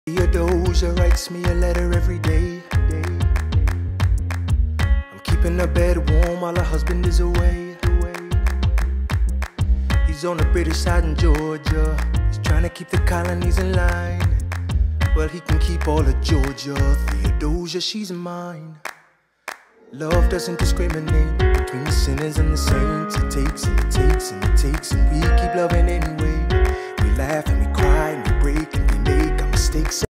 Theodosia writes me a letter every day. I'm keeping her bed warm while her husband is away. He's on the British side in Georgia. He's trying to keep the colonies in line. Well, he can keep all of Georgia. Theodosia, she's mine. Love doesn't discriminate between the sinners and the saints. It takes and it takes and it takes, and we keep loving anyway. We laugh and we cry and we break and we make our mistakes.